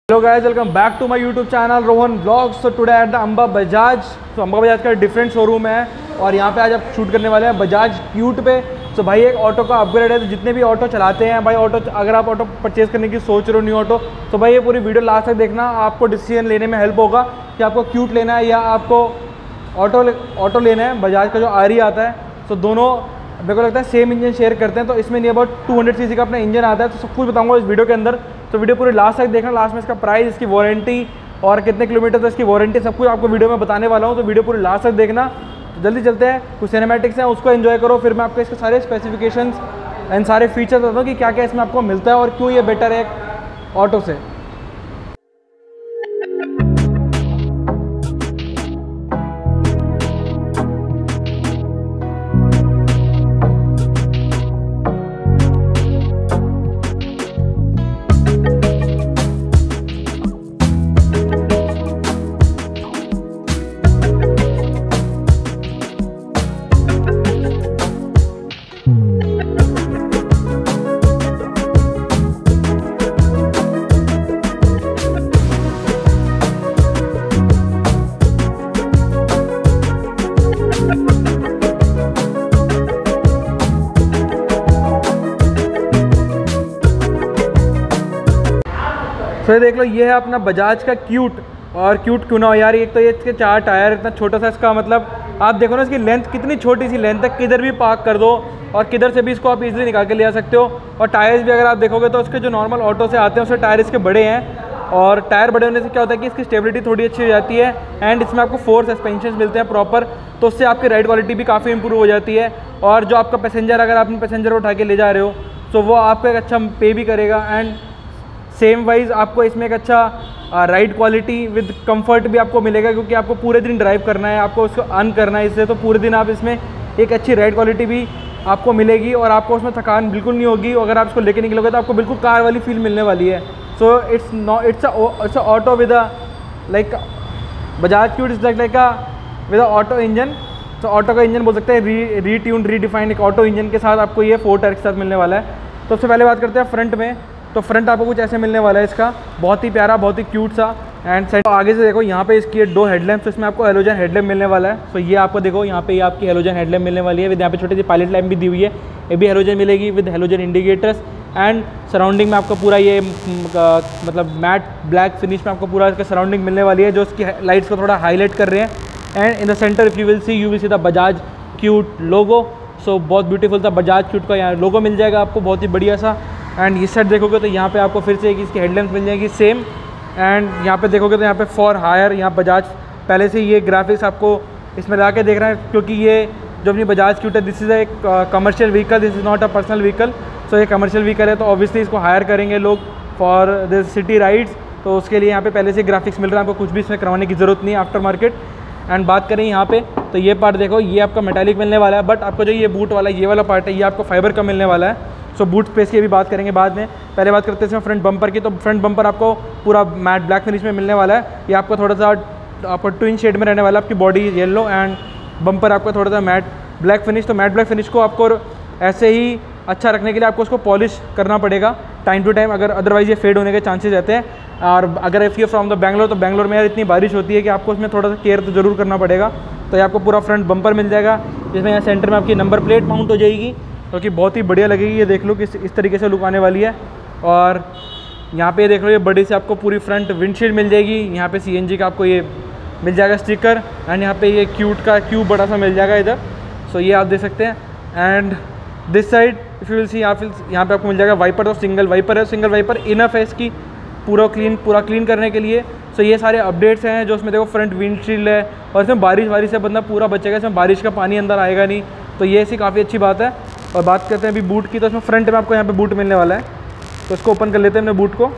Hello guys, welcome back to my YouTube channel Rohan blogs. तो today at the Amba Bajaj. तो अंबा बजाज का different showroom है और यहाँ पे आज आप शूट करने वाले हैं बजाज क्यूट पे। तो भाई एक ऑटो का अपग्रेड है, तो जितने भी ऑटो चलाते हैं भाई, ऑटो अगर आप ऑटो परचेज़ करने की सोच रहे हो न्यू ऑटो, तो भाई ये पूरी वीडियो लास्ट तक देखना, आपको डिसीजन लेने में हेल्प होगा कि आपको क्यूट लेना है या आपको ऑटो लेना है। बजाज का जो आरी आता है, तो दोनों मेरे को लगता है सेम इंजन शेयर करते हैं। तो इसमें नहीं अबाउट 200 सीसी का अपना इंजन आता है। तो सब कुछ बताऊंगा इस वीडियो के अंदर, तो वीडियो पूरी लास्ट तक देखना। लास्ट में इसका प्राइस, इसकी वारंटी और कितने किलोमीटर तक इसकी वारंटी, सब कुछ आपको वीडियो में बताने वाला हूँ। तो वीडियो पूरी लास्ट तक देखना। तो जल्दी चलते हैं, कुछ सिनेमैटिक्स हैं उसको एंजॉय करो, फिर मैं आपको इसके सारे स्पेसिफिकेशंस एंड सारे फीचर्स बताता हूँ कि क्या क्या इसमें आपको मिलता है और क्यों ये बेटर है ऑटो से। तो ये देख लो, ये है अपना बजाज का क्यूट। और क्यूट क्यों ना हो यार, एक तो ये इसके 4 टायर, इतना छोटा सा इसका, मतलब आप देखो ना इसकी लेंथ कितनी छोटी सी लेंथ है, किधर भी पार्क कर दो और किधर से भी इसको आप इजीली निकाल के ले आ सकते हो। और टायर्स भी अगर आप देखोगे तो उसके जो नॉर्मल ऑटो से आते हैं उससे टायर इसके बड़े हैं, और टायर बड़े होने से क्या होता है कि इसकी स्टेबिलिटी थोड़ी अच्छी हो जाती है। एंड इसमें आपको 4 सस्पेंशन मिलते हैं प्रॉपर, तो उससे आपकी राइड क्वालिटी भी काफ़ी इंप्रूव हो जाती है। और जो आपका पैसेंजर, अगर आप अपने पैसेंजर उठा के ले जा रहे हो तो वो आपको एक अच्छा पे भी करेगा। एंड सेम वाइज आपको इसमें एक अच्छा राइड क्वालिटी विद कंफर्ट भी आपको मिलेगा, क्योंकि आपको पूरे दिन ड्राइव करना है, आपको उसको अर्न करना है इससे, तो पूरे दिन आप इसमें एक अच्छी राइड क्वालिटी भी आपको मिलेगी और आपको उसमें थकान बिल्कुल नहीं होगी। अगर आप इसको लेके निकलोगे तो आपको बिल्कुल कार वाली फील मिलने वाली है। So it's a auto with a like Bajaj Qute is like a with a auto engine. तो ऑटो का इंजन बोल सकते हैं रीट्यून रीडिफाइंड एक ऑटो इंजन के साथ आपको ये 4 टायर के साथ मिलने वाला है। तो सबसे पहले बात करते हैं फ्रंट में। तो फ्रंट आपको कुछ ऐसे मिलने वाला है इसका, बहुत ही प्यारा, बहुत ही क्यूट सा। एंड साइड आगे से देखो, यहाँ पे इसकी 2 हेडलैम्प, तो इसमें आपको हेलोजन हेडलैम्प मिलने वाला है। तो ये आपको देखो, यहाँ पे ये आपकी हेलोजन हेडलैम्प मिलने वाली है विद यहाँ पे छोटी सी पायलट लैम्प भी दी हुई है, ये भी हेलोजन मिलेगी with halogen indicators. And surrounding में आपको पूरा ये मतलब मैट ब्लैक फिनिश में आपको पूरा इसका सराउंडिंग मिलने वाली है, जो इसकी लाइट्स को थोड़ा हाईलाइट कर रहे हैं। And in the centre if you will see the Bajaj Qute logo. So बहुत ब्यूटीफुल था बजाज क्यूट का यहाँ लोगो मिल जाएगा आपको, बहुत ही बढ़िया सा। एंड इस साइड देखोगे तो यहाँ पे आपको फिर से एक इसकी हेडलैम्प मिल जाएगी सेम। एंड यहाँ पे देखोगे तो यहाँ पे फॉर हायर, यहाँ बजाज पहले से ये ग्राफिक्स आपको इसमें लगा के देख रहे हैं, क्योंकि ये जो अपनी बजाज क्यूट है, दिस इज़ एक commercial vehicle, this is not a personal vehicle. So ये कमर्शियल व्हीकल है, तो ऑब्वियसली इसको हायर करेंगे लोग फॉर द सिटी राइड्स, तो उसके लिए यहाँ पे पहले से ग्राफिक्स मिल रहा है, आपको कुछ भी इसमें करवाने की ज़रूरत नहीं है आफ्टर मार्केट। एंड बात करें यहाँ पे, तो ये पार्ट देखो, ये आपका मेटालिक मिलने वाला है, बट आपको जो ये बूट वाला ये वाला पार्ट है, ये आपको फाइबर का मिलने वाला है। सो बूट स्पेस की भी बात करेंगे बाद में। पहले बात करते हैं इसमें फ्रंट बम्पर की। तो फ्रंट बम्पर आपको पूरा मैट ब्लैक फिनिश में मिलने वाला है। ये आपको थोड़ा सा आपको ट्विन शेड में रहने वाला है, आपकी बॉडी येलो एंड बम्पर आपका थोड़ा सा मैट ब्लैक फिनिश। तो मैट ब्लैक फिनिश को आपको ऐसे ही अच्छा रखने के लिए आपको उसको पॉलिश करना पड़ेगा टाइम टू टाइम, अगर अदरवाइज़ ये फेड होने के चांसेस रहते हैं। और अगर if you from the Bangalore, तो बैंगलोर में यार इतनी बारिश होती है कि आपको उसमें थोड़ा सा केयर तो ज़रूर करना पड़ेगा। तो ये आपको पूरा फ्रंट बम्पर मिल जाएगा, जिसमें यहाँ सेंटर में आपकी नंबर प्लेट माउंट हो जाएगी, क्योंकि बहुत ही बढ़िया लगेगी। ये देख लो कि इस तरीके से लुक आने वाली है। और यहाँ पे देख लो, ये बड़ी से आपको पूरी फ्रंट विंडशील्ड मिल जाएगी। यहाँ पे CNG का आपको ये मिल जाएगा स्टिकर। एंड यहाँ पे ये क्यूट का क्यूब बड़ा सा मिल जाएगा इधर। सो ये आप देख सकते हैं। And this side if you will see, यहाँ पे आपको मिल जाएगा वाइपर। तो सिंगल वाइपर है, सिंगल वाइपर इनफ है इसकी पूरा क्लीन करने के लिए। सो ये सारे अपडेट्स हैं जो इसमें देखो, फ्रंट विंडशील्ड है और इसमें बारिश से बंदा पूरा बचेगा, इसमें बारिश का पानी अंदर आएगा नहीं। तो ये ऐसी काफ़ी अच्छी बात है। और बात करते हैं अभी बूट की। तो इसमें फ्रंट में आपको यहाँ पे बूट मिलने वाला है, तो इसको ओपन कर लेते हैं अपने बूट को।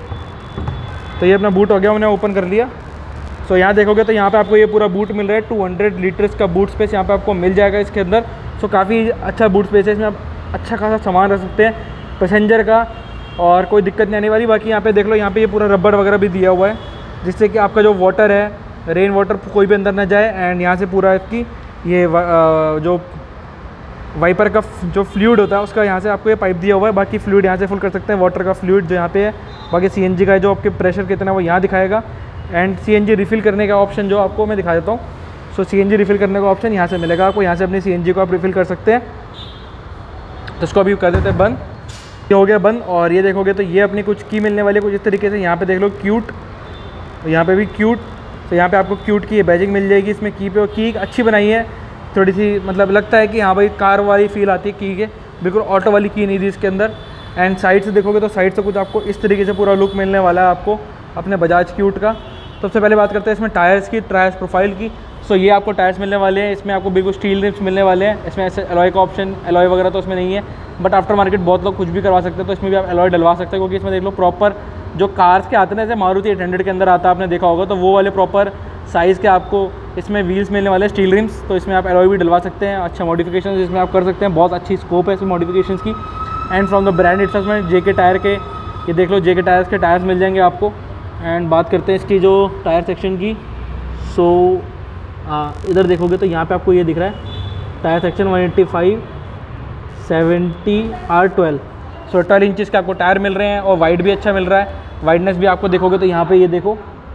तो ये अपना बूट हो गया, मैंने ओपन कर लिया। सो यहाँ देखोगे तो यहाँ पे आपको ये पूरा बूट मिल रहा है, 200 लीटर्स का बूट स्पेस यहाँ पे आपको मिल जाएगा इसके अंदर। सो काफ़ी अच्छा बूट स्पेस है, इसमें आप अच्छा खासा सामान रख सकते हैं पैसेंजर का, और कोई दिक्कत नहीं आने वाली। बाकी यहाँ पे देख लो, यहाँ पे ये पूरा रबर वगैरह भी दिया हुआ है, जिससे कि आपका जो वाटर है, रेन वाटर कोई भी अंदर ना जाए। एंड यहाँ से पूरा इसकी ये जो वाइपर का जो फ्लूइड होता है उसका यहाँ से आपको ये पाइप दिया हुआ है। बाकी फ्लूइड यहाँ से फुल कर सकते हैं, वाटर का फ्लूइड जो यहाँ पे है। बाकी CNG का जो आपके प्रेशर कितना है वो यहाँ दिखाएगा। एंड CNG रिफ़िल करने का ऑप्शन जो आपको मैं दिखा देता हूँ। सो CNG रिफ़िल करने का ऑप्शन यहाँ से मिलेगा आपको, यहाँ से अपनी CNG को आप रिफ़िल कर सकते हैं। तो इसको अभी कर देते हैं बंद। ये हो गया बंद। और ये देखोगे तो ये अपनी कुछ की मिलने वाली है कुछ इस तरीके से। यहाँ पे देख लो क्यूट, यहाँ पे भी क्यूट। तो यहाँ पे आपको क्यूट की ये बैजिंग मिल जाएगी इसमें की पे। और की अच्छी बनाई है, थोड़ी सी मतलब लगता है कि हाँ भाई कार वाली फील आती है की के, बिल्कुल ऑटो वाली की नहीं थी इसके अंदर। एंड साइड से देखोगे तो साइड से कुछ आपको इस तरीके से पूरा लुक मिलने वाला है आपको अपने बजाज क्यूट का। सबसे पहले बात करते हैं इसमें टायर्स की, टायर्स प्रोफाइल की। सो ये आपको टायर्स मिलने वाले हैं, इसमें आपको बिल्कुल स्टील रिम्स मिलने वाले हैं। इसमें ऐसे एलॉय का ऑप्शन, एलॉय वगैरह तो इसमें नहीं है, बट आफ्टर मार्केट बहुत लोग कुछ भी करवा सकते हैं, तो इसमें भी आप एलॉय डलवा सकते हैं। क्योंकि इसमें देख लो प्रॉपर जो कार्स के आते हैं, जैसे मारुति 800 के अंदर आता है, आपने देखा होगा, तो वो वाले प्रॉपर साइज़ के आपको इसमें व्हील्स मिलने वाले हैं, स्टील रिम्स। तो इसमें आप एलॉय भी डलवा सकते हैं, अच्छा मॉडिफिकेशन इसमें आप कर सकते हैं, बहुत अच्छी स्कोप है इसमें मॉडिफिकेशन की। And from the brand it's में JK टायर के, ये देख लो JK टायर्स के टायर्स मिल जाएंगे आपको। एंड बात करते हैं इसकी जो टायर सेक्शन की। सो इधर देखोगे तो यहाँ पे आपको ये दिख रहा है टायर सेक्शन 185 70 R12। सो 12 इंचज़ के आपको टायर मिल रहे हैं और वाइड भी अच्छा मिल रहा है। वाइडनेस भी आपको देखोगे तो यहाँ पे ये देखो,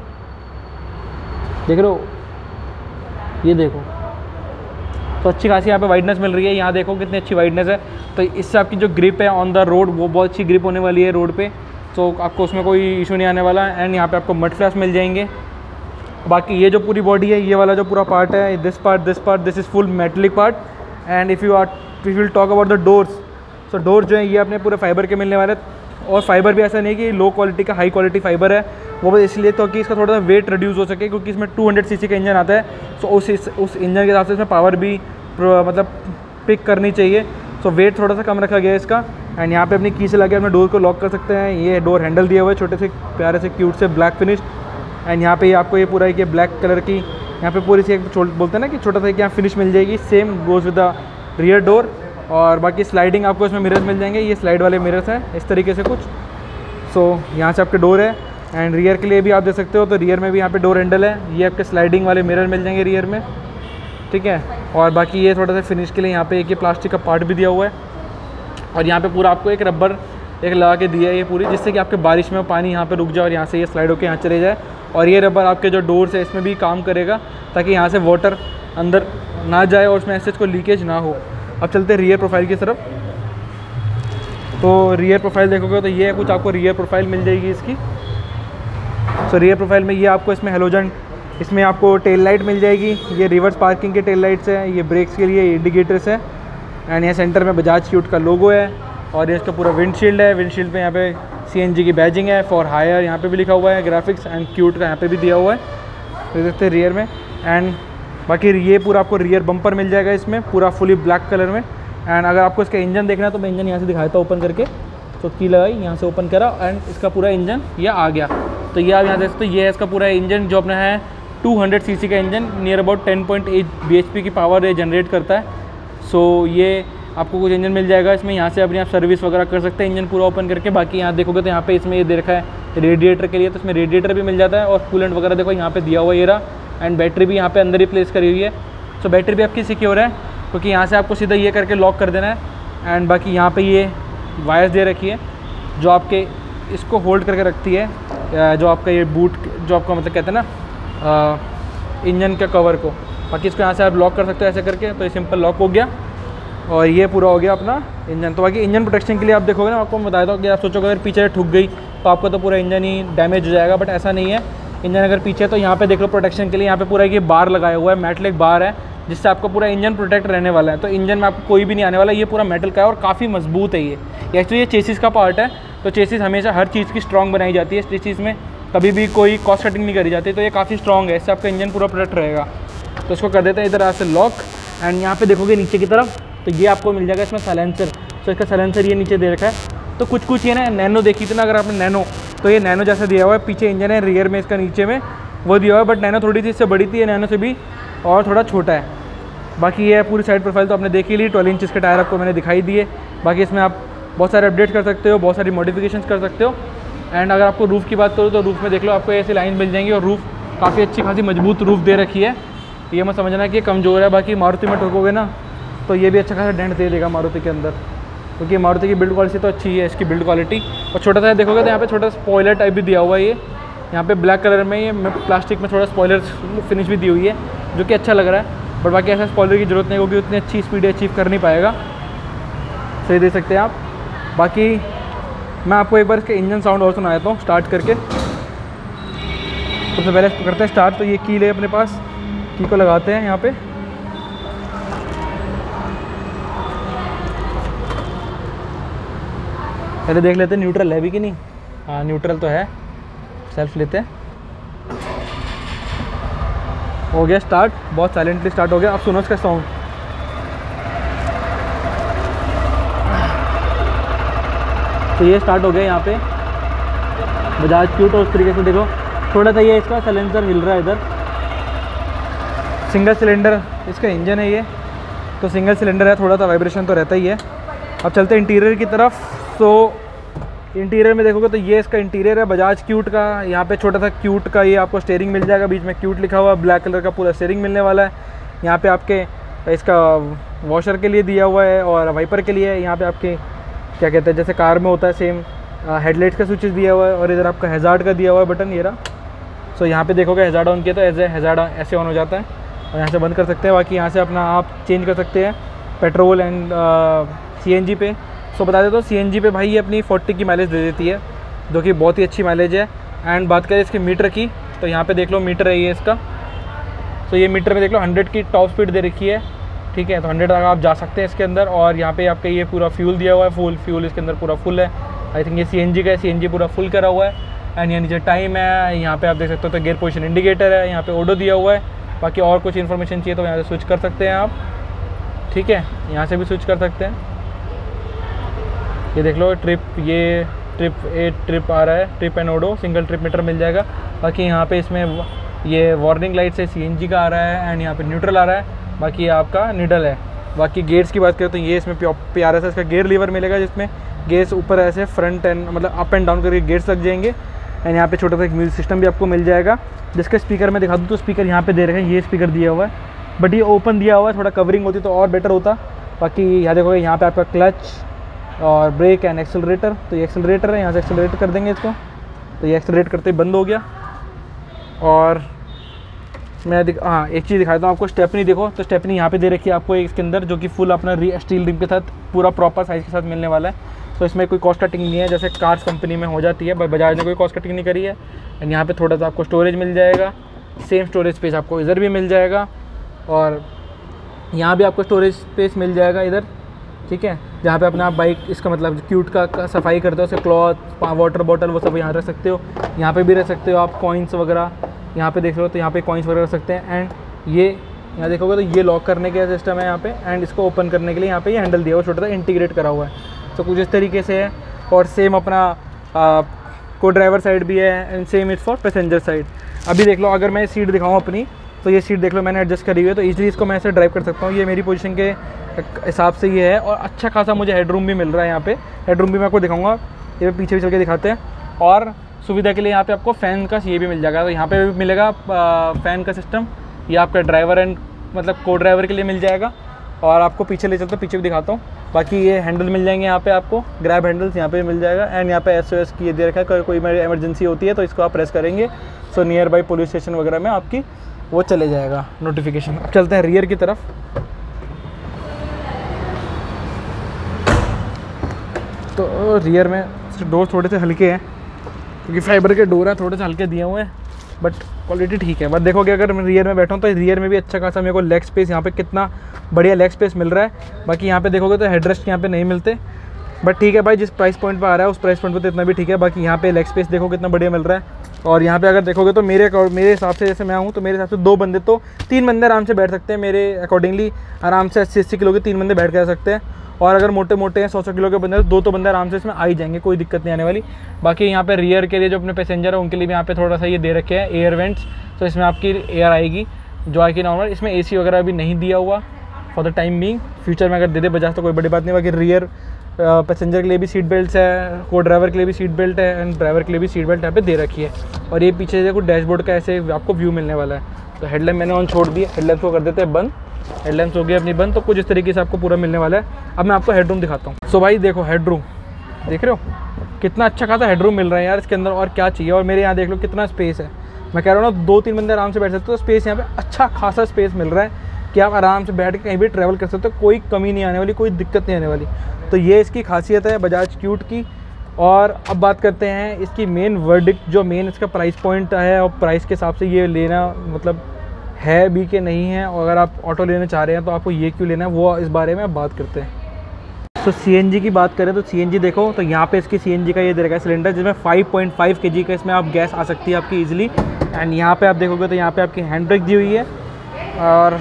देख रहे हो, ये देखो, तो अच्छी खासी यहाँ पे वाइडनेस मिल रही है। यहाँ देखो कितनी अच्छी वाइडनेस है। तो इससे आपकी जो ग्रिप है ऑन द रोड वो बहुत अच्छी ग्रिप होने वाली है रोड पे, तो आपको उसमें कोई इशू नहीं आने वाला। एंड यहाँ पे आपको मड फ्लैप्स मिल जाएंगे। बाकी ये जो पूरी बॉडी है, ये वाला जो पूरा पार्ट है, this part this is full metallic part. And if you will talk about the doors, so door जो है ये अपने पूरे फाइबर के मिलने वाले हैं। और फाइबर भी ऐसा नहीं कि लो क्वालिटी का हाई क्वालिटी फाइबर है, वो बस इसलिए तो कि इसका थोड़ा सा वेट रिड्यूस हो सके, क्योंकि इसमें 200 cc का इंजन आता है। सो उस इंजन के हिसाब से इसमें पावर भी मतलब पिक करनी चाहिए। सो वेट थोड़ा सा कम रखा गया है इसका। एंड यहाँ पे अपनी की से लगे अपने डोर को लॉक कर सकते हैं। ये डोर हैंडल दिया हुआ है छोटे से प्यारे से क्यूट से ब्लैक फिनिश। एंड यहाँ पे आपको ये पूरा ये ब्लैक कलर की यहाँ पे पूरी सी एक बोलते हैं ना कि छोटा सा यहाँ फिनिश मिल जाएगी। Same goes with the rear door. और बाकी स्लाइडिंग आपको इसमें मिरर्स मिल जाएंगे, ये स्लाइड वाले मिरर्स हैं इस तरीके से कुछ। सो यहाँ से आपके डोर है। एंड रियर के लिए भी आप दे सकते हो, तो रियर में भी यहाँ पे डोर हैंडल है। ये आपके स्लाइडिंग वाले मिरर मिल जाएंगे रियर में, ठीक है। और बाकी ये थोड़ा सा फिनिश के लिए यहाँ पे एक ये प्लास्टिक का पार्ट भी दिया हुआ है। और यहाँ पे पूरा आपको एक रबर एक लगा के दिया है ये पूरी, जिससे कि आपके बारिश में पानी यहाँ पे रुक जाए और यहाँ से ये स्लाइड होकर यहाँ चले जाए। और ये रबर आपके जो डोर्स है इसमें भी काम करेगा, ताकि यहाँ से वाटर अंदर ना जाए और उसमें ऐसे इसको लीकेज ना हो। अब चलते हैं रियर प्रोफाइल की तरफ। तो रियर प्रोफाइल देखोगे तो ये कुछ आपको रियर प्रोफाइल मिल जाएगी इसकी। सो रियर प्रोफाइल में ये आपको इसमें हेलोजन, इसमें आपको टेल लाइट मिल जाएगी। ये रिवर्स पार्किंग के टेल लाइट्स हैं, ये ब्रेक्स के लिए इंडिकेटर्स हैं। एंड यहाँ सेंटर में बजाज क्यूट का लोगो है। और ये इसका पूरा विंडशील्ड है। विंडशील्ड पे यहाँ पे CNG की बैजिंग है, फॉर हायर यहाँ पे भी लिखा हुआ है, ग्राफिक्स एंड क्यूट का यहाँ पे भी दिया हुआ है, देख सकते हैं रियर में। एंड बाकी ये पूरा आपको रियर बम्पर मिल जाएगा इसमें पूरा फुली ब्लैक कलर में। एंड अगर आपको इसका इंजन देखना है तो मैं इंजन यहाँ से दिखाया था ओपन करके। तो की लगाई, यहाँ से ओपन करा एंड इसका पूरा इंजन ये आ गया। तो ये आप यहाँ देख सकते हो, ये है इसका पूरा इंजन जो अपना है 200 cc का इंजन, नियर अबाउट 10.8 bhp की पावर ये जनरेट करता है। सो ये आपको कुछ इंजन मिल जाएगा इसमें, यहाँ से अपनी आप सर्विस वगैरह कर सकते हैं इंजन पूरा ओपन करके। बाकी यहाँ देखोगे तो यहाँ पे इसमें ये दे रखा है रेडिएटर के लिए, तो इसमें रेडिएटर भी मिल जाता है। और कूलेंट वगैरह देखो यहाँ पे दिया हुआ ये रहा। एंड बैटरी भी यहाँ पे अंदर ही प्लेस करी हुई है। सो बैटरी भी आपकी सिक्योर है, क्योंकि यहाँ से आपको सीधा ये करके लॉक कर देना है। एंड बाकी यहाँ पे ये वायर्स दे रखी है जो आपके इसको होल्ड करके रखती है, जो आपका ये बूट जो आपका मतलब कहते हैं ना इंजन के कवर को। बाकी इसको यहाँ से आप लॉक कर सकते हो ऐसे करके, तो ये सिंपल लॉक हो गया। और ये पूरा हो गया अपना इंजन। तो बाकी इंजन प्रोटेक्शन के लिए आप देखोगे ना, आपको मैं बताया था कि आप सोचोगे अगर पीछे ठुक गई तो आपका तो पूरा इंजन ही डैमेज हो जाएगा, बट ऐसा नहीं है। इंजन अगर पीछे तो यहाँ पे देख लो प्रोटेक्शन के लिए यहाँ पे पूरा ये बार लगाया हुआ है, मेटलिक बार है, जिससे आपका पूरा इंजन प्रोटेक्ट रहने वाला है। तो इंजन में आपको कोई भी नहीं आने वाला। ये पूरा मेटल का है और काफ़ी मजबूत है ये। एक्चुअली ये चेसिस का पार्ट है, तो चेसिस हमेशा हर चीज़ की स्ट्रॉन्ग बनाई जाती है। इस चीज़ में कभी भी कोई कॉस्ट कटिंग नहीं करी जाती, तो ये काफ़ी स्ट्रॉन्ग है, इससे आपका इंजन पूरा प्रोटेक्ट रहेगा। तो इसको कर देते हैं इधर से लॉक। एंड यहाँ पे देखोगे नीचे की तरफ तो ये आपको मिल जाएगा इसमें साइलेंसर। तो इसका साइलेंसर ये नीचे दे रखा है। तो कुछ ये ना नैनो देखी थी ना, अगर आपने नैनो, तो ये नैनो जैसा दिया हुआ है। पीछे इंजन है, रियर में इसका नीचे में वो दिया हुआ है, बट नैनो थोड़ी सी इससे बड़ी थी, ये नैनो से भी और थोड़ा छोटा है। बाकी ये पूरी साइड प्रोफाइल तो आपने देखी ली। 12 इंच के टायर आपको मैंने दिखाई दिए। बाकी इसमें आप बहुत सारे अपडेट कर सकते हो, बहुत सारी मॉडिफिकेशन कर सकते हो। एंड अगर आपको रूफ़ की बात करूँ तो रूफ़ में देख लो आपको ऐसी लाइन मिल जाएंगी, और रूफ़ काफ़ी अच्छी खासी मजबूत रूफ़ दे रखी है। ये मत समझना कि ये कमज़ोर है। बाकी मारुति में ठोकोगे ना तो ये भी अच्छा खासा डेंट दे देगा मारुति के अंदर, क्योंकि मारुति की बिल्ड क्वालिटी तो अच्छी है, इसकी बिल्ड क्वालिटी। और छोटा सा देखोगे तो यहाँ पे छोटा स्पॉइलर टाइप भी दिया हुआ है, ये यहाँ पे ब्लैक कलर में ये प्लास्टिक में थोड़ा स्पॉइलर फिनिश भी दी हुई है, जो कि अच्छा लग रहा है। बट बाकी ऐसा स्पॉइलर की ज़रूरत नहीं, क्योंकि उतनी अच्छी स्पीड अचीव कर नहीं पाएगा, सही दे सकते हैं आप। बाकी मैं आपको एक बार इसके इंजन साउंड और सुना देता हूँ स्टार्ट करके। सबसे पहले करते हैं स्टार्ट। तो ये की ले अपने पास, की को लगाते हैं यहाँ पे। पहले देख लेते हैं न्यूट्रल है भी कि नहीं। हाँ न्यूट्रल तो है, सेल्फ लेते हैं। हो गया स्टार्ट, बहुत साइलेंटली स्टार्ट हो गया। अब सुनो इसका साउंड। तो ये स्टार्ट हो गया यहाँ पे बजाज क्यूट। और उस तरीके से देखो थोड़ा सा ये इसका साइलेंसर हिल रहा है इधर। सिंगल सिलेंडर इसका इंजन है ये, तो सिंगल सिलेंडर है, थोड़ा सा वाइब्रेशन तो रहता ही है। अब चलते हैं इंटीरियर की तरफ। तो इंटीरियर में देखोगे तो ये इसका इंटीरियर है बजाज क्यूट का। यहाँ पे छोटा सा क्यूट का ये आपको स्टीयरिंग मिल जाएगा, बीच में क्यूट लिखा हुआ, ब्लैक कलर का पूरा स्टीयरिंग मिलने वाला है। यहाँ पे आपके इसका वॉशर के लिए दिया हुआ है और वाइपर के लिए। यहाँ पे आपके क्या कहते हैं, जैसे कार में होता है सेम, हेडलाइट्स का स्विचेस दिया हुआ है। और इधर आपका हैज़ार्ड का दिया हुआ है बटन, ये रहा। सो यहाँ पे देखोगे हैज़ार्ड ऑन किया तो एज ए हैज़ार्ड ऐसे ऑन हो जाता है, और यहाँ से बंद कर सकते हैं। बाकी यहाँ से अपना आप चेंज कर सकते हैं पेट्रोल एंड CNG पे। सो बता देता हूँ CNG पे भाई ये अपनी 40 की माइलेज दे देती है, जो कि बहुत ही अच्छी माइलेज है। एंड बात करें इसके मीटर की, तो यहाँ पे देख लो मीटर है ये इसका। तो ये मीटर में देख लो 100 की टॉप स्पीड दे रखी है, ठीक है। तो 100 तक आप जा सकते हैं इसके अंदर। और यहाँ पे आपका ये पूरा फ्यूल दिया हुआ है, फुल फ्यूल इसके अंदर पूरा फुल है। आई थिंक ये CNG का है, CNG पूरा फुल करा हुआ है। एंड यहाँ नीचे टाइम है, यहाँ पे आप देख सकते हो तो गेयर पोजीशन इंडिकेटर है, यहाँ पे ऑडो दिया हुआ है। बाकी और कुछ इन्फॉर्मेशन चाहिए तो यहाँ से स्विच कर सकते हैं आप, ठीक है। यहाँ से भी स्विच कर सकते हैं। ये देख लो ट्रिप, ये ट्रिप आ रहा है, trip and odo, single trip meter मिल जाएगा। बाकी यहाँ पे इसमें ये वार्निंग लाइट से CNG का आ रहा है, एंड यहाँ पे न्यूट्रल आ रहा है। बाकी ये आपका निडल है। बाकी गेयर्स की बात करें तो ये इसमें प्यारा सा इसका गेयर लीवर मिलेगा, जिसमें गेयर्स ऊपर ऐसे फ्रंट एंड मतलब अप एंड डाउन करके गेयर्स लग जाएंगे। एंड यहाँ पे छोटा सा एक म्यूजिक सिस्टम भी आपको मिल जाएगा, जिसके स्पीकर में दिखा दूँ तो स्पीकर यहाँ पे दे रखे हैं, ये स्पीकर दिया हुआ है, बट ये ओपन दिया हुआ है। थोड़ा कवरिंग होती तो और बेटर होता। बाकी यहाँ देखोगे यहाँ पे आपका क्लच और ब्रेक एंड एक्सेलरेटर। तो ये एक्सेलरेटर है, यहाँ से एक्सेलरेट कर देंगे इसको, तो ये एक्सेलरेट करते ही बंद हो गया। और मैं हाँ एक चीज़ दिखाता हूँ आपको, स्टेपनी देखो। तो स्टेपनी यहाँ पे दे रखी है आपको इसके अंदर, जो कि फुल अपना स्टील रिम के साथ पूरा प्रॉपर साइज़ के साथ मिलने वाला है। तो इसमें कोई कॉस्ट कटिंग नहीं है, जैसे कार्स कंपनी में हो जाती है, बजाज ने कोई कॉस्ट कटिंग नहीं करी है। एंड यहाँ पे थोड़ा सा आपको स्टोरेज मिल जाएगा, सेम स्टोरेज स्पेस आपको इधर भी मिल जाएगा, और यहाँ भी आपको स्टोरेज स्पेस मिल जाएगा इधर, ठीक है। जहाँ पे अपना आप बाइक इसका मतलब क्यूट का सफाई करते हो, उसे क्लॉथ, वाटर बॉटल वो सब यहाँ रख सकते हो। यहाँ पे भी रख सकते हो आप कॉइन्स वगैरह, यहाँ पे देख लो तो यहाँ पे कॉइन्स वगैरह रख सकते हैं। एंड ये यहाँ देखोगे तो ये लॉक करने का सिस्टम है यहाँ पे, एंड इसको ओपन करने के लिए यहाँ पे ये हैंडल दिया हुआ, छोटा सा इंटीग्रेट करा हुआ है। तो कुछ इस तरीके से है। और सेम अपना को ड्राइवर साइड भी है, and same is for passenger side. अभी देख लो अगर मैं सीट दिखाऊँ अपनी, तो ये सीट देख लो मैंने एडजस्ट करी हुई है, तो ईजिली इसको मैं ऐसे ड्राइव कर सकता हूँ। ये मेरी पोजीशन के हिसाब से ये है, और अच्छा खासा मुझे हेडरूम भी मिल रहा है यहाँ पे। हेडरूम भी मैं आपको दिखाऊंगा, ये पीछे भी चल के दिखाते हैं। और सुविधा के लिए यहाँ पे आपको फ़ैन का ये भी मिल जाएगा, तो यहाँ पे भी मिलेगा फ़ैन का सिस्टम। ये आपका ड्राइवर एंड मतलब को ड्राइवर के लिए मिल जाएगा। और आपको पीछे ले चलते पीछे भी दिखाता हूँ। बाकी ये हैंडल मिल जाएंगे यहाँ पे आपको, ग्रैब हैंडल्स यहाँ पे मिल जाएगा। एंड यहाँ पे SOS की ये दे रखा है, कोई इमरजेंसी होती है तो इसको आप प्रेस करेंगे, so near by police station वगैरह में आपकी वो चले जाएगा नोटिफिकेशन। अब चलते हैं रियर की तरफ। तो रियर में डोर थोड़े से हल्के हैं, क्योंकि फाइबर के डोर हैं, थोड़े से हल्के दिए हुए हैं, बट क्वालिटी ठीक है। बट देखोगे अगर मैं रियर में बैठा हूँ तो रियर में भी अच्छा खासा मेरे को लेग स्पेस, यहाँ पे कितना बढ़िया लेग स्पेस मिल रहा है। बाकी यहाँ पे देखोगे तो हेडरेस्ट यहाँ पे नहीं मिलते, बट ठीक है भाई, जिस प्राइस पॉइंट पे आ रहा है उस प्राइस पॉइंट पे तो इतना भी ठीक है। बाकी यहाँ पे लेग स्पेस देखो कितना बढ़िया मिल रहा है। और यहाँ पे अगर देखोगे तो मेरे हिसाब से, जैसे मैं हूँ तो मेरे हिसाब से 2 बंदे तो 3 बंदे आराम से बैठ सकते हैं मेरे अकॉर्डिंगली। आराम से 80-80 किलो के 3 बंदे बैठ के आ सकते हैं। और अगर मोटे मोटे हैं 100-100 किलो के बंदे तो 2 बंदे आराम से इसमें आ ही जाएंगे, कोई दिक्कत नहीं आने वाली। बाकी यहाँ पे रियर के लिए जो अपने पैसेंजर है उनके लिए भी यहाँ पे थोड़ा सा ये दे रखे हैं एयर वेंट्स, तो इसमें आपकी एयर आएगी जो आएगी नॉर्मल। इसमें AC वगैरह भी नहीं दिया हुआ for the time being. Future में अगर दे दे बजाज तो कोई बड़ी बात नहीं। बाकी रियर पैसेंजर के लिए भी सीट बेल्ट है, को ड्राइवर के लिए भी सीट बेल्ट है, एंड ड्राइवर के लिए भी सीट बेल्ट यहाँ पे दे रखी है। और ये पीछे देखो डैशबोर्ड का ऐसे आपको व्यू मिलने वाला है। तो हेडलैम्प मैंने ऑन छोड़ दिया, हेडलैम्प को कर देते हैं बंद। हेडलैम्प हो गया अपनी बंद। तो कुछ इस तरीके से आपको पूरा मिलने वाला है। अब मैं आपको हेडरूम दिखाता हूँ। सो भाई देखो हेडरूम, देख रहे हो कितना अच्छा खासा हेडरूम मिल रहा है यार इसके अंदर, और क्या चाहिए। और मेरे यहाँ देख लो कितना स्पेस है। मैं कह रहा हूँ ना 2-3 बंदे आराम से बैठ सकते हो। तो स्पेस यहाँ पे अच्छा खासा स्पेस मिल रहा है कि आप आराम से बैठ के कहीं भी ट्रैवल कर सकते हो, कोई कमी नहीं आने वाली, कोई दिक्कत नहीं आने वाली। तो ये इसकी खासियत है बजाज क्यूट की। और अब बात करते हैं इसकी मेन वर्डिक्ट, जो मेन इसका प्राइस पॉइंट है और प्राइस के हिसाब से ये लेना मतलब है भी कि नहीं है, और अगर आप ऑटो लेना चाह रहे हैं तो आपको ये क्यों लेना है, वो इस बारे में अब बात करते हैं। तो CNG की बात करें तो CNG देखो तो यहाँ पे इसकी CNG का ये दे रखा है सिलेंडर, जिसमें 5.5 kg का इसमें आप गैस आ सकती है आपकी ईजिली। एंड यहाँ पे आप देखोगे तो यहाँ पे आपकी हैंड ब्रेक दी हुई है, और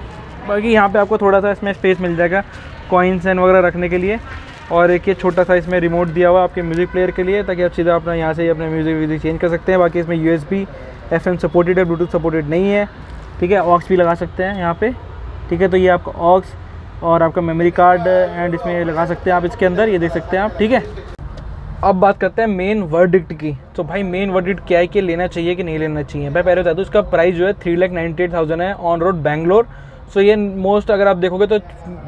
बाकी यहाँ पे आपको थोड़ा सा इसमें स्पेस मिल जाएगा कॉइन्स एंड वगैरह रखने के लिए। और एक ये छोटा सा इसमें रिमोट दिया हुआ आपके म्यूज़िक प्लेयर के लिए, ताकि आप सीधा अपना यहाँ से अपने म्यूज़िक चेंज कर सकते हैं। बाकी इसमें USB FM सपोर्टेड है, ब्लूटूथ सपोर्टेड नहीं है, ठीक है। ऑक्स भी लगा सकते हैं यहाँ पे, ठीक है। तो ये आपका ऑक्स और आपका मेमोरी कार्ड एंड इसमें लगा सकते हैं आप इसके अंदर, ये देख सकते हैं आप, ठीक है। अब बात करते हैं मेन वर्डिक्ट की। तो भाई मेन वर्डिक्ट क्या है कि लेना चाहिए कि नहीं लेना चाहिए। मैं पहले बता दूँ इसका प्राइस जो है 3,98,000 है ऑन रोड बैंगलोर। सो ये मोस्ट अगर आप देखोगे तो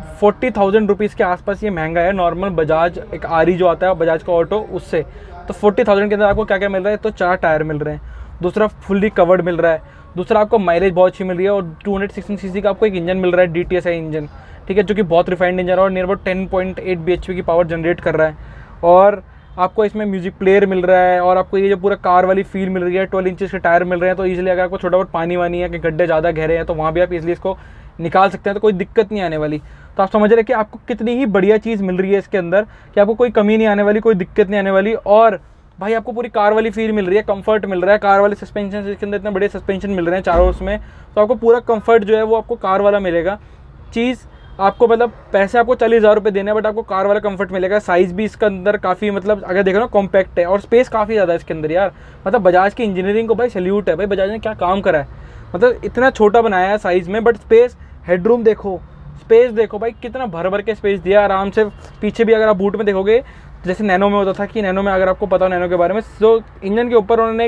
40,000 रुपीज़ के आसपास ये महंगा है नॉर्मल बजाज एक RE जो आता है बजाज का ऑटो उससे। तो 40,000 के अंदर आपको क्या क्या मिल रहा है, तो 4 टायर मिल रहे हैं, दूसरा फुल्ली कवर्ड मिल रहा है, दूसरा आपको माइलेज बहुत अच्छी मिल रही है, और 216 cc का आपको एक इंजन मिल रहा है DTSI इंजन, ठीक है, जो कि बहुत रिफाइंड इंजन है और नियर अबाउट 10.8 bhp की पावर जनरेट कर रहा है। और आपको इसमें म्यूजिक प्लेयर मिल रहा है, और आपको ये जो पूरा कार वाली फील मिल रही है। 12 इंचेस के टायर मिल रहे हैं, तो ईजिली अगर आपको छोटा बहुत पानी वानी है कि गड्ढे ज़्यादा गहरे हैं तो वहाँ भी आप इजीली इसको निकाल सकते हैं, तो कोई दिक्कत नहीं आने वाली। तो आप समझ रहे हैं कि आपको कितनी ही बढ़िया चीज़ मिल रही है इसके अंदर, कि आपको कोई कमी नहीं आने वाली, कोई दिक्कत नहीं आने वाली। और भाई आपको पूरी कार वाली फील मिल रही है, कंफर्ट मिल रहा है, कार वाले सस्पेंशन इसके अंदर इतने बड़े सस्पेंशन मिल रहे हैं चारों उसमें, तो आपको पूरा कंफर्ट जो है वो आपको कार वाला मिलेगा। चीज़ आपको मतलब पैसे आपको 40,000 रुपये देने हैं, बट आपको कार वाला कंफर्ट मिलेगा। साइज़ भी इसका अंदर काफ़ी मतलब अगर देखो ना कॉम्पैक्ट है, और स्पेस काफ़ी ज़्यादा है इसके अंदर यार। मतलब बजाज की इंजीनियरिंग को भाई सैल्यूट है, भाई बजाज ने क्या काम करा है, मतलब इतना छोटा बनाया है साइज़ में, बट स्पेस हेडरूम देखो, स्पेस देखो भाई कितना भर भर के स्पेस दिया आराम से। पीछे भी अगर आप बूट में देखोगे जैसे नैनो में होता था, कि नैनो में अगर आपको पता हो नैनो के बारे में, जो इंजन के ऊपर उन्होंने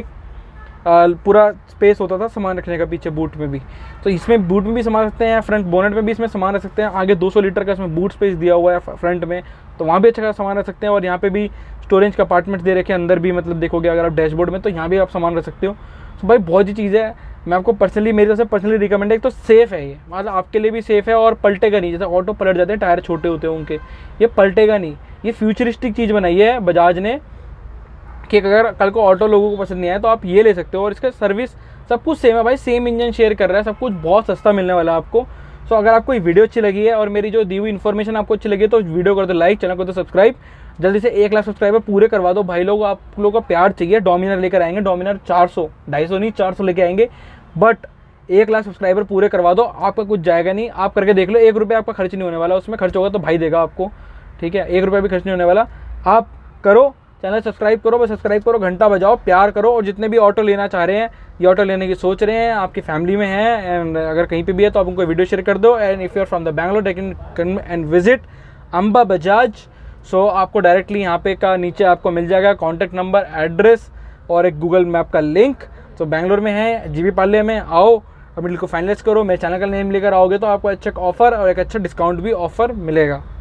पूरा स्पेस होता था सामान रखने का पीछे बूट में भी, तो इसमें बूट में भी सामान रखते हैं, फ्रंट बोनेट में भी इसमें सामान रख सकते हैं। आगे 200 लीटर का इसमें बूट स्पेस दिया हुआ है फ्रंट में, तो वहाँ भी अच्छा खासा सामान रख सकते हैं। और यहाँ पे भी स्टोरेज का अपार्टमेंट दे रखे हैं अंदर भी, मतलब देखोगे अगर आप डैशबोर्ड में, तो यहाँ भी आप सामान रख सकते हो। तो भाई बहुत ही चीज़ है, मैं आपको पर्सनली मेरी तरफ से पर्सनली रिकमेंड है। एक तो सेफ़ है ये, मतलब आपके लिए भी सेफ़ है और पलटेगा नहीं, जैसे ऑटो पलट जाते हैं, टायर छोटे होते हैं उनके, ये पलटेगा नहीं। ये फ्यूचरिस्टिक चीज़ बनाई है बजाज ने, कि अगर कल को ऑटो लोगों को पसंद नहीं आया तो आप ये ले सकते हो। और इसका सर्विस सब कुछ सेम है भाई, सेम इंजन शेयर कर रहा है, सब कुछ बहुत सस्ता मिलने वाला है आपको। सो अगर आपको ये वीडियो अच्छी लगी है और मेरी जो दी हुई इन्फॉर्मेशन आपको अच्छी लगी है, तो वीडियो कर दो लाइक, चैनल को दो सब्सक्राइब, जल्दी से 1 लाख सब्सक्राइबर पूरे करवा दो भाई लोग। आप लोगों का प्यार चाहिए। डोमिनर लेकर आएंगे, डोमिनर 400, 250 नहीं 400 लेके आएंगे, बट 1 लाख सब्सक्राइबर पूरे करवा दो, आपका कुछ जाएगा नहीं। आप करके देख लो, 1 रुपये आपका खर्च नहीं होने वाला, उसमें खर्च होगा तो भाई देगा आपको, ठीक है, 1 रुपये भी खर्च नहीं होने वाला। आप करो, चैनल सब्सक्राइब करो, बस सब्सक्राइब करो, घंटा बजाओ, प्यार करो। और जितने भी ऑटो लेना चाह रहे हैं, ये ऑटो लेने की सोच रहे हैं, आपकी फैमिली में है एंड अगर कहीं पे भी है तो आप उनको वीडियो शेयर कर दो। And if you are from the Bangalore, they can and visit Amba Bajaj. So आपको डायरेक्टली यहाँ पे का नीचे आपको मिल जाएगा कॉन्टैक्ट नंबर, एड्रेस और एक गूगल मैप का लिंक। तो बैंगलोर में है, जीबी पार्ले में, आओ और मिल को फाइनलाइज करो। मेरे चैनल का नेम लेकर आओगे तो आपको अच्छा ऑफर और एक अच्छा डिस्काउंट भी ऑफर मिलेगा।